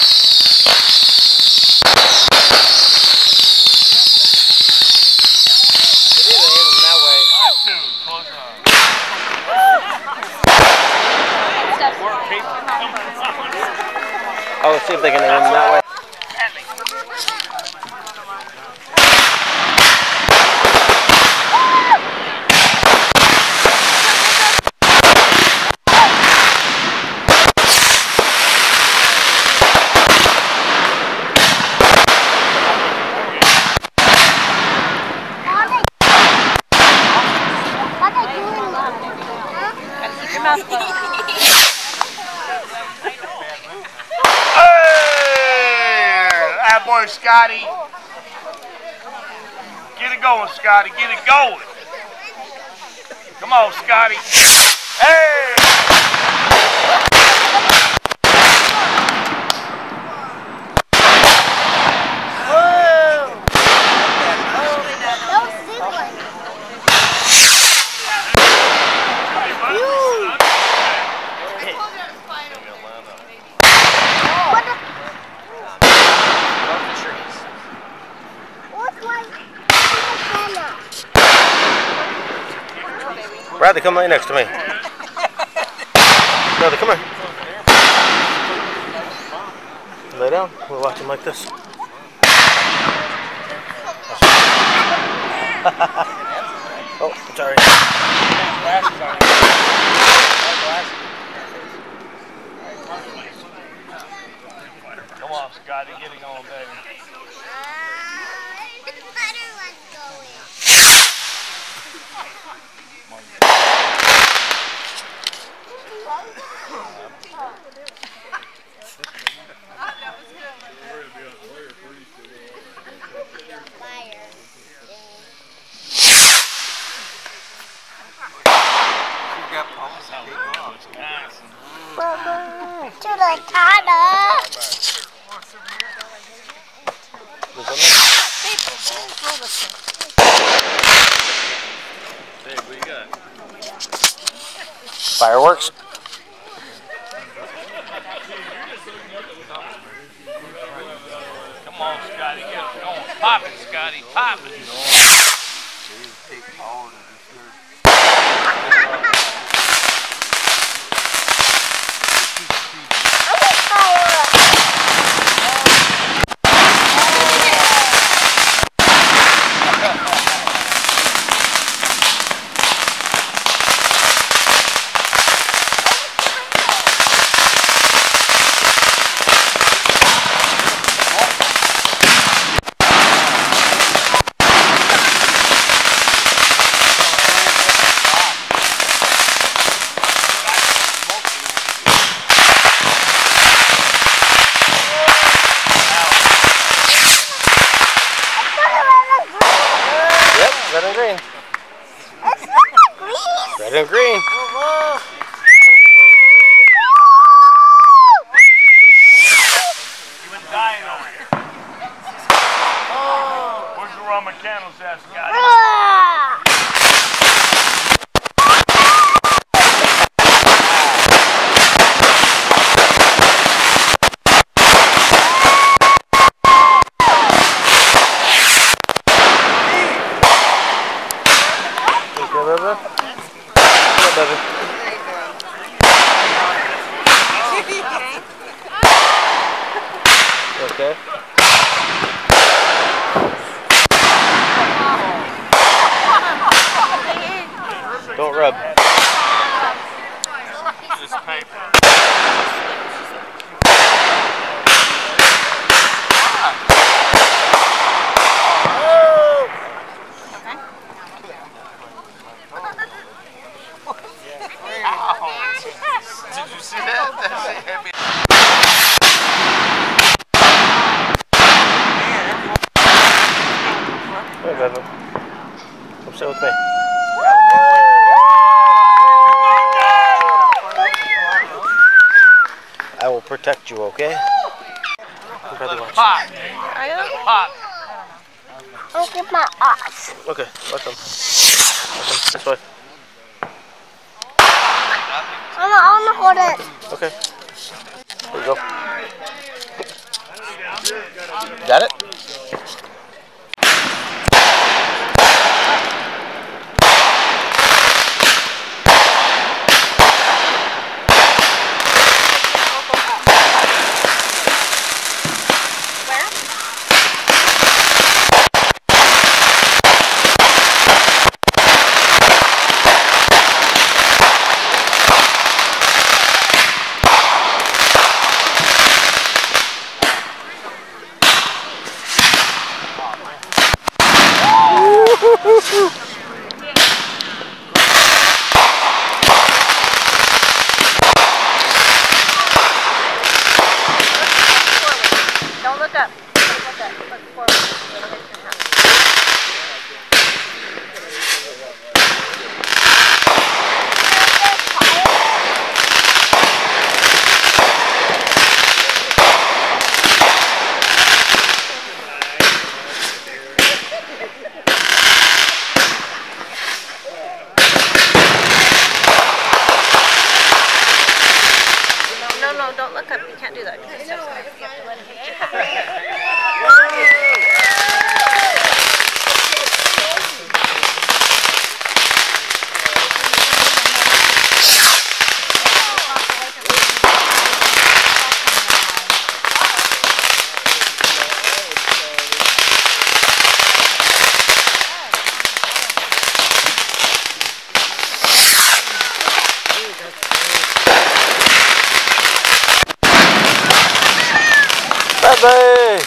Oh, let's see if they can aim them that way. That boy, Scotty. Get it going, Scotty. Get it going. Come on, Scotty. Hey! Bradley, come right next to me. Bradley, come here. Lay down. We'll watch him like this. Oh, sorry. Come on, Scotty. Get it going, baby. To the Tana. Dave, what you got? Fireworks. Come on, Scotty. Get it going. Pop it, Scotty. Pop it. Red and green. It's not green. Red and green. You've been dying over here. Where's the Roman candles at, Scotty? Okay. Don't rub. This paper. Did you see that? Hey, Bevan. Come sit with me. I will protect you, okay? Pop. Pop. Look at my eyes. Okay, watch them. This way. I want to hold it. Okay. Here you go. Got it? Don't look up. Don't look up. Look forward. It'll hit your house. No, don't look up. You can't do that. You have to let it hit your house. Bye-bye.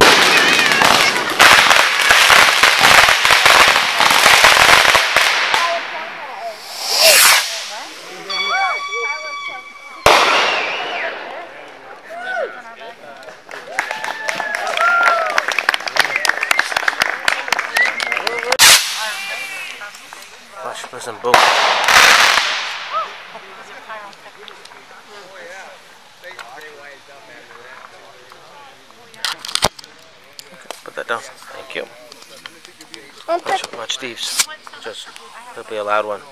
Watch, listen, boom. Put that down. Thank you. Watch Steve's. Just, it'll be a loud one.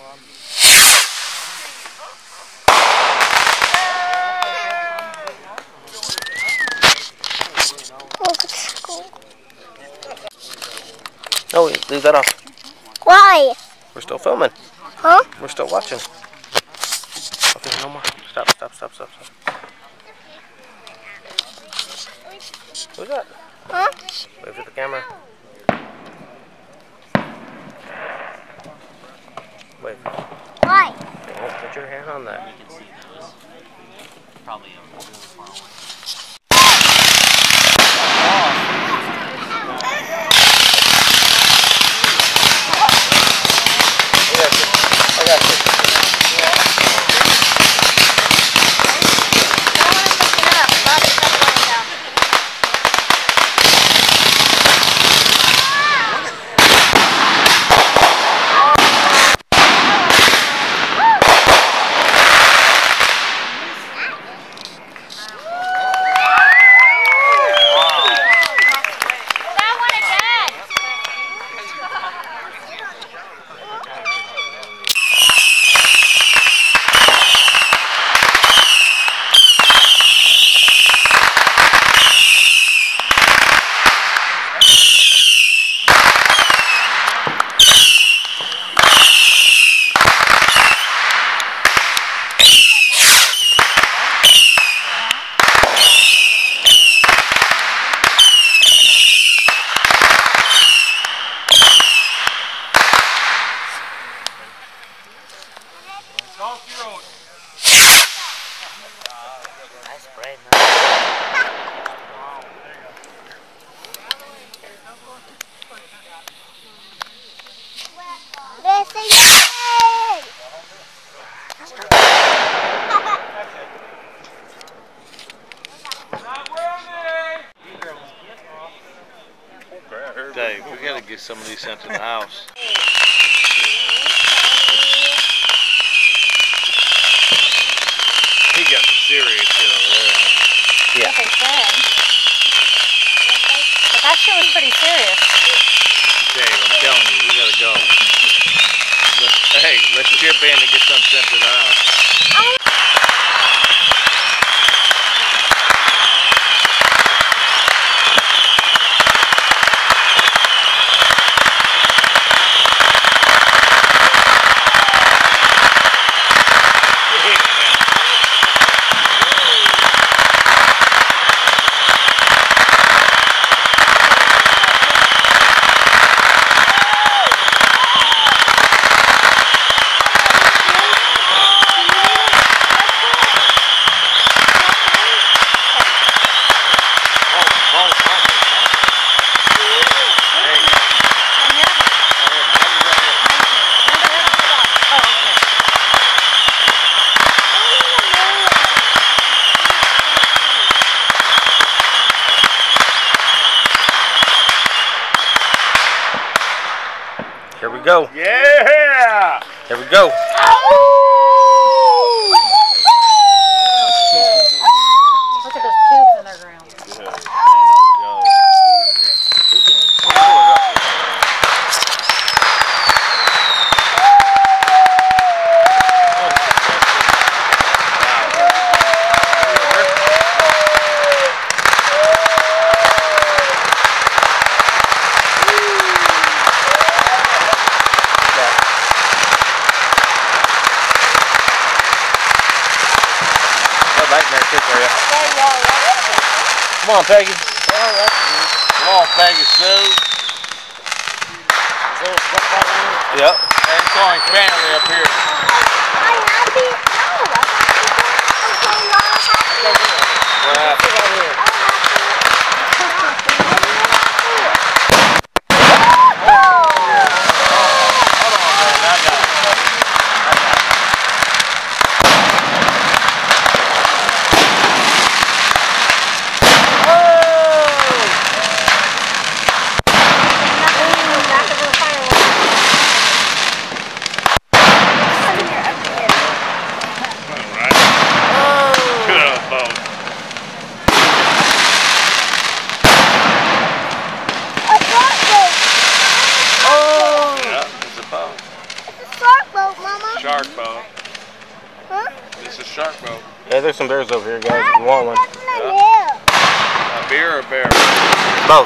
No, leave that off. Why? We're still filming. Huh? We're still watching. Okay, no more. Stop, stop, stop, stop, stop. Who's that? Huh? Wave to the camera. Wave. Why? Don't put your hand on that. Probably a really far away. I got you. Dave, we gotta get some of these sent to the house. He got the serious Yeah. They said. But that shit was pretty serious. Dave, I'm telling you, we gotta go. Let's chip in and get something sent to the house. we go. Yeah! Here we go. Look at those tubes in their ground. Nightmare too for you. Come on, Peggy. Come on, Peggy Sue. Yep. And it's only family up here. What happened? Shark boat. Huh? This is shark boat. Yeah, there's some bears over here, guys. If you want one. A beer or a bear? Both.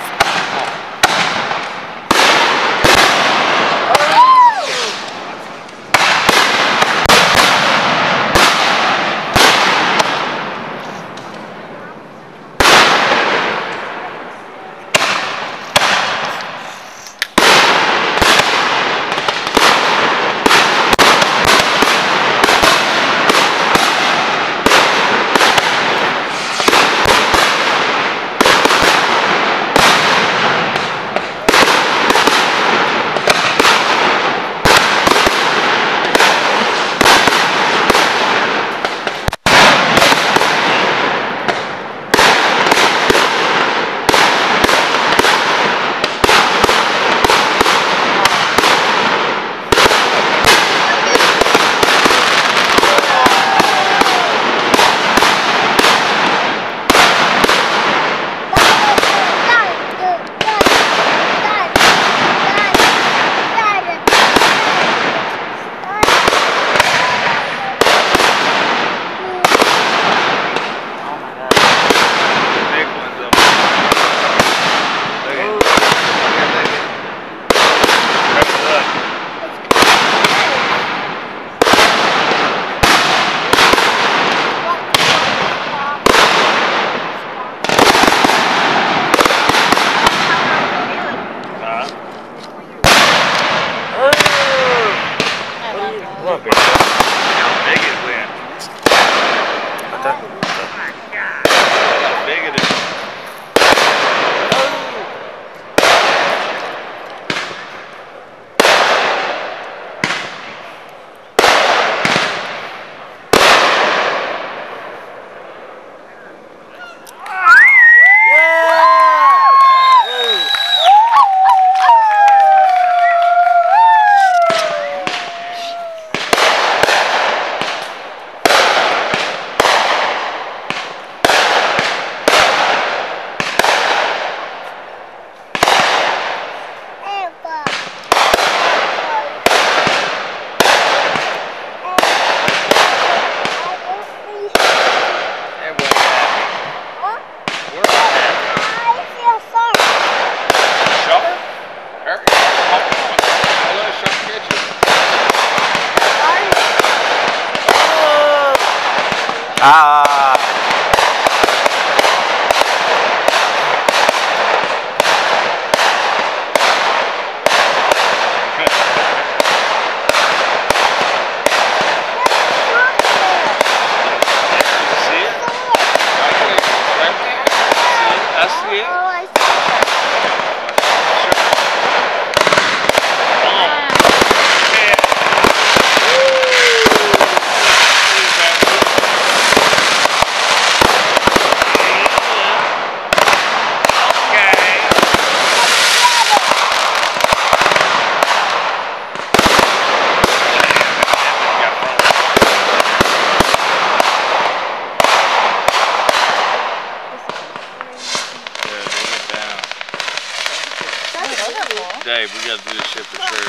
Dave, we gotta do this shit for sure.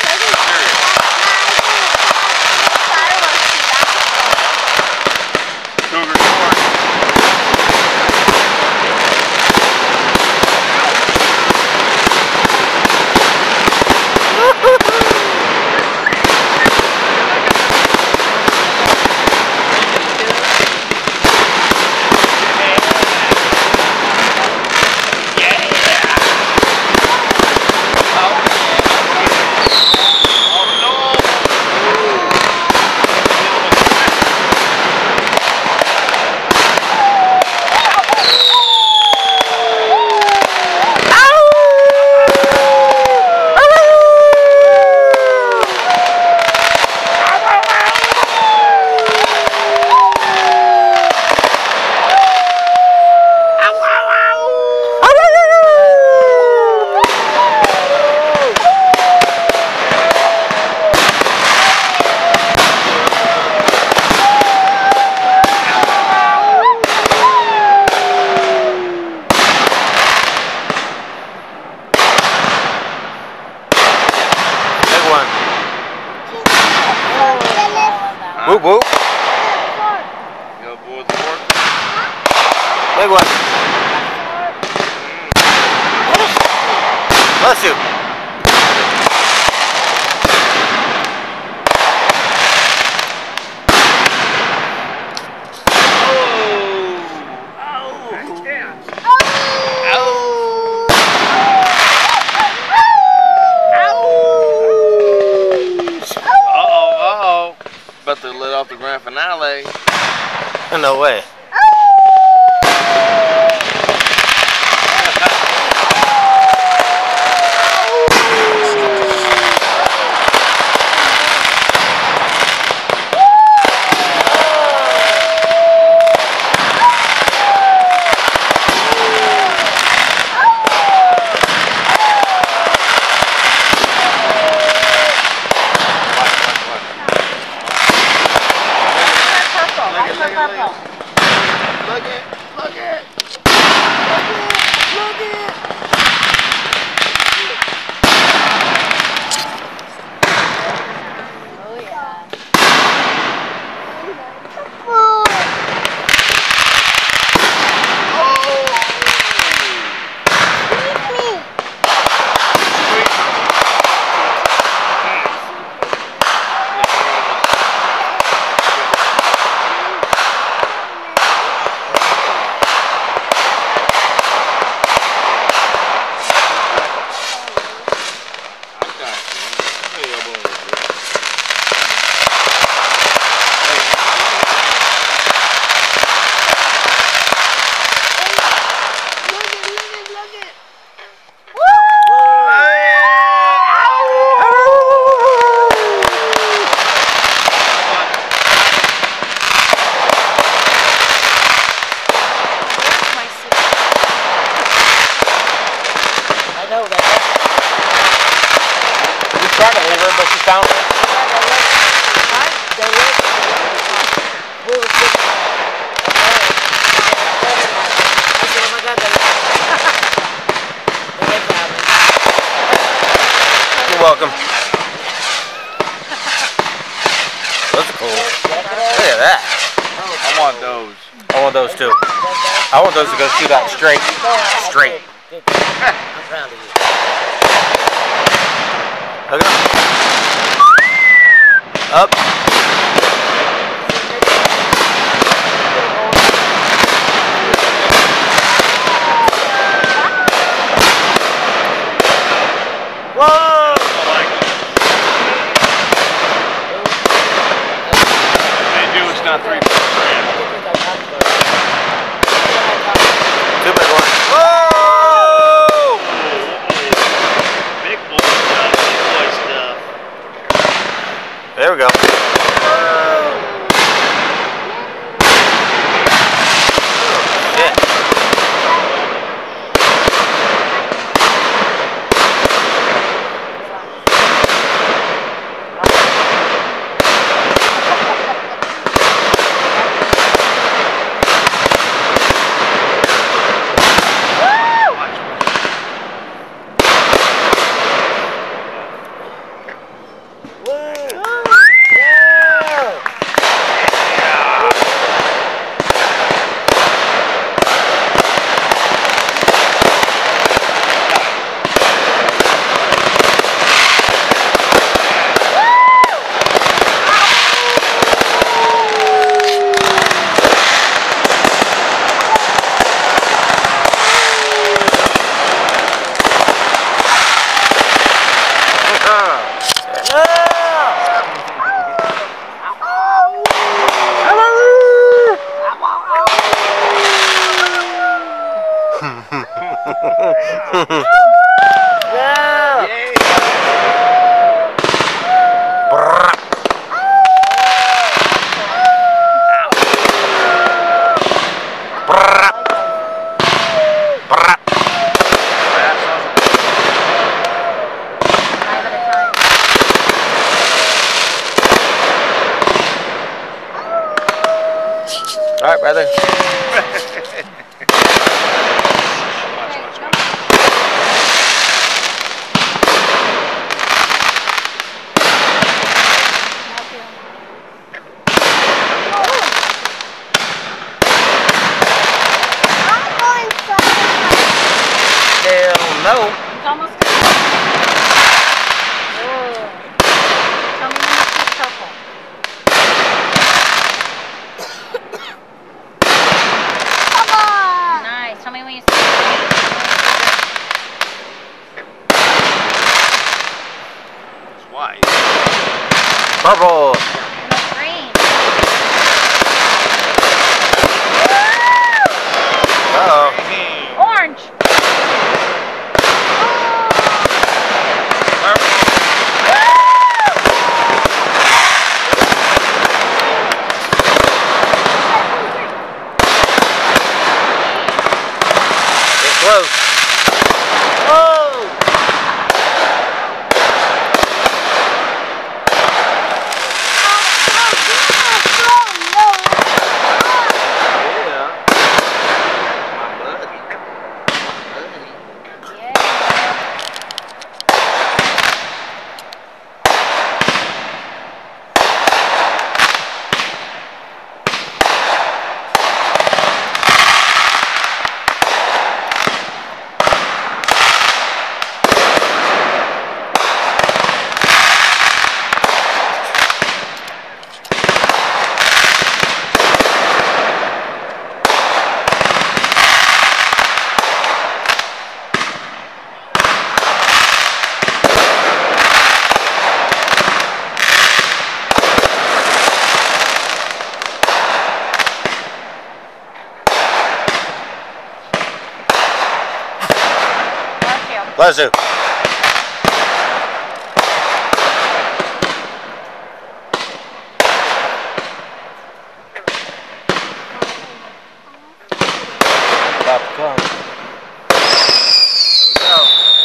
Cougar Court. Whoop whoop. Go boy with the fork. Big one. Bless you. About to let off the grand finale. No way. But she found it. You're welcome. Those are cool. Look at that. I want those. I want those too. I want those to go through that straight. Straight. I'm proud of you. Look at up. Whoa! They do, it's not 3 grand. Two big ones. Whoa! Big boy stuff, big boy stuff. There we go. All right, brother. Hell no. It's almost done. Tell me when you see purple. Come on. Nice. Tell me when you see green. It's white. Purple. No, green. Uh-oh. Orange. It's close. Bless you. About to come. Here we go.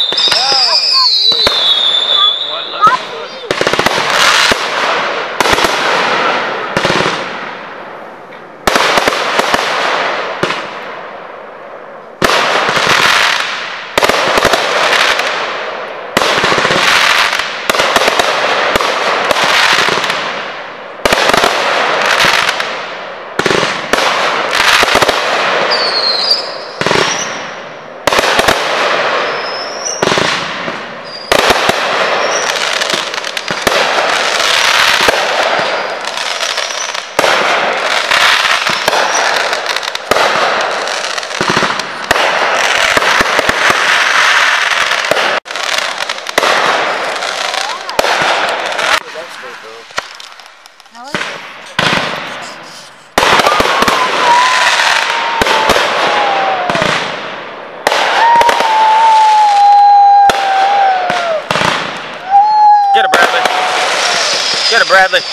Get it, Bradley. Get it, Bradley.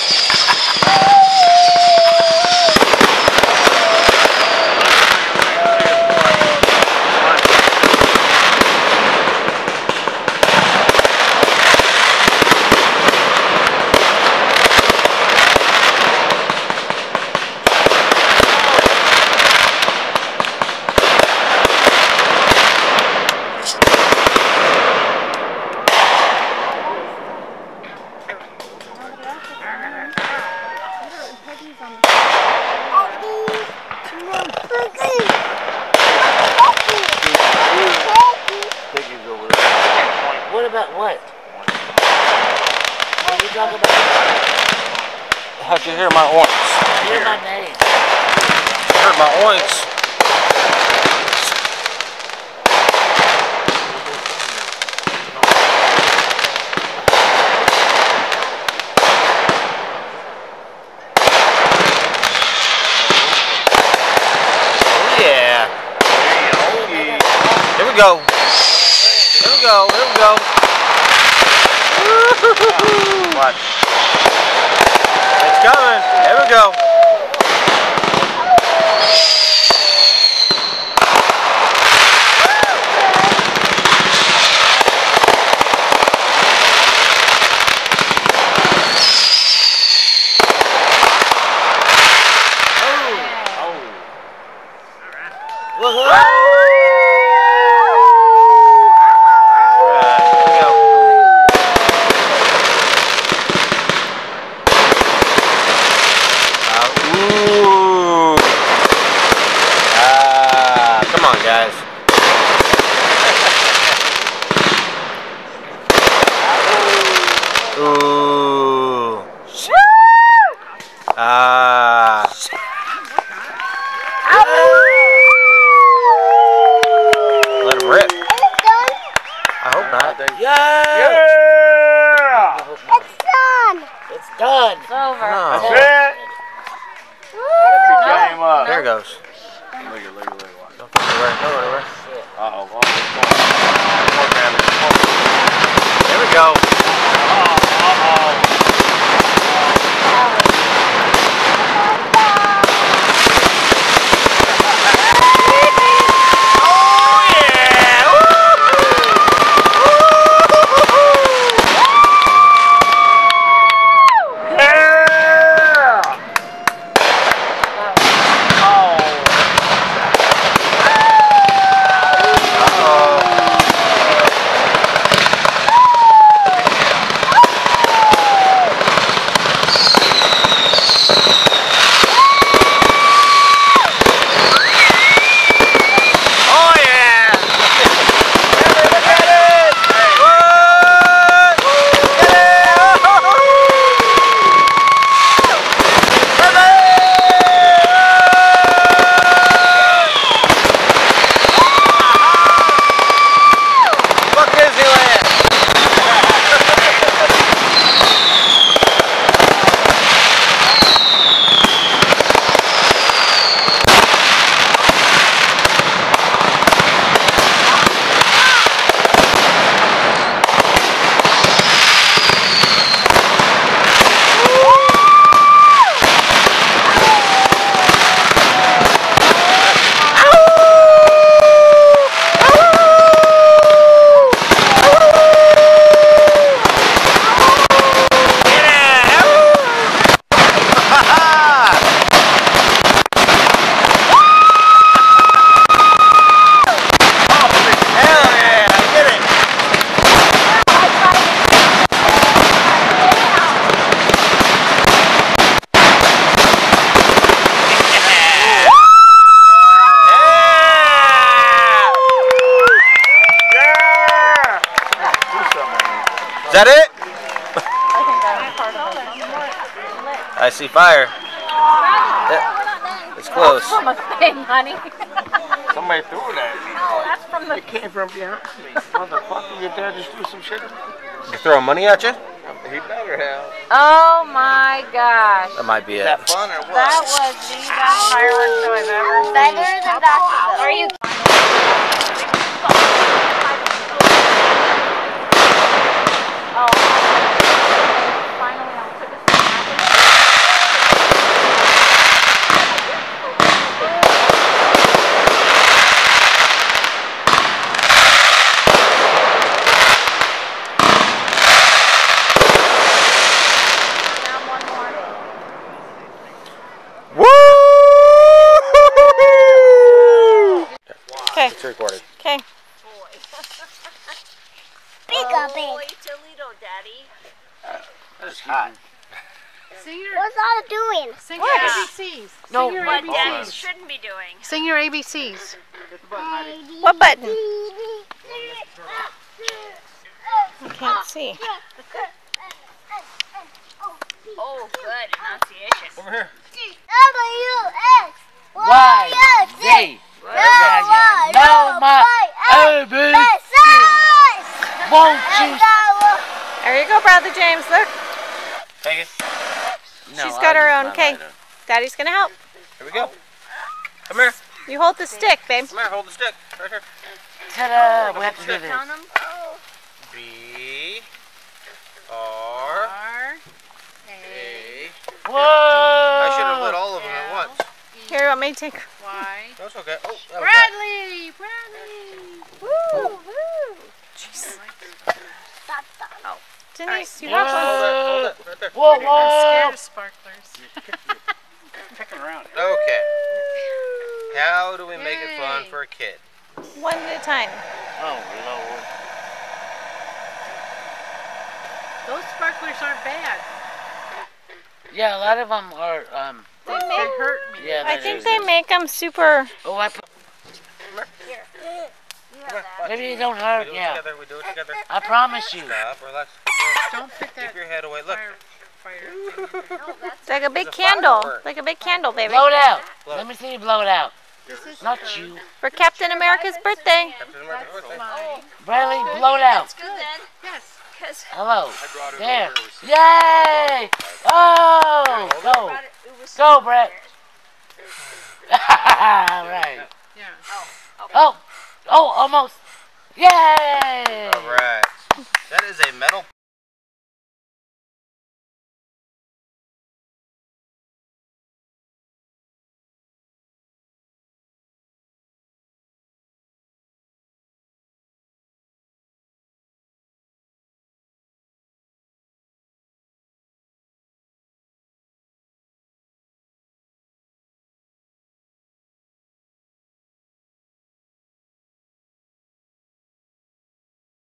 What about what? What are you talking about? How'd you hear my oinks? Hear my name. Heard my oinks. Oh yeah. Here we go. Here we go. Here we go. Watch. It's coming. Here we go. Come on, guys. Ooh. Let him rip. I hope not. Yeah! It's done. It's done. It's over. No. That's it. Get the game up. There it goes. Look at watch. Don't go anywhere. Don't go anywhere. Uh-oh. More damage. There we go. Is that it? I see fire. Yeah, it's close. From a thing, honey. Somebody threw it at me. Oh, that's from the. It came from behind me. Motherfucker, your dad just threw some shit at me. You throwing money at you? He better have. Oh my gosh. That might be it. Is that fun or what? That was the best fireworks show I've ever seen. Better than that. Are you? Oh. Finally, I'll put this Okay. It's recorded. Okay. Big. Toledo, Daddy. It's hot. What's Anna doing? Sing your ABCs. No, Sing your What ABCs. Daddy shouldn't be doing. Sing your ABCs. What button? I can't see. Oh, good enunciation. Over here. W-X. Y-Z. No, my won't you? There you go, Brother James. Look, Take it. she's got her own. Okay, Daddy's gonna help. Here we go. Come here. You hold the stick, babe. Come here. Hold the stick. Right here. Ta-da! We have to do this. Count 'em. B R R. A. Whoa! I should have lit all of them at once. Here, you want me to take? Y. That's okay. Oh, that was Bradley! Bradley! Woo! Stop. Denise, you that. have one. Hold that, right there. Whoa, I'm scared whoa! of sparklers. Picking around. Okay. How do we make it fun Yay. for a kid? One at a time. Oh, Lord. Those sparklers aren't bad. Yeah, a lot of them are, They hurt me. yeah, I that think is. they make them super. Oh, I put, Come on, watch. maybe they don't We hurt, do it yeah. together. We do it together. I promise you. Stop. Relax. Don't put that Keep your head away. Look. fire. It's like a big It's a candle. firework. Like a big candle, baby. Blow it out. Blow it. Let me see you blow it out. This is Not her. you. For Captain America's birthday. Captain America's birthday. Mine. Bradley, blow it out. Yes. Hello. There. Yay! Oh! Go. Go, Brett. Right. Yeah. Oh! Oh, almost. Yay! All right. That is a metal